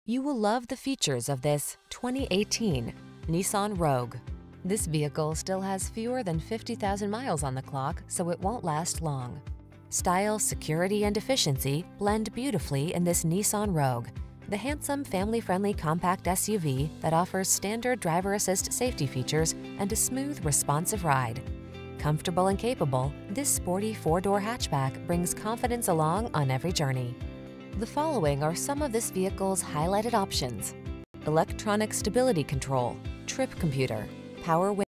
You will love the features of this 2018 Nissan Rogue. This vehicle still has fewer than 50,000 miles on the clock, so it won't last long. Style, security, and efficiency blend beautifully in this Nissan Rogue, the handsome, family-friendly compact SUV that offers standard driver assist safety features and a smooth, responsive ride. Comfortable and capable, this sporty four-door hatchback brings confidence along on every journey. The following are some of this vehicle's highlighted options: electronic stability control, trip computer, power windows,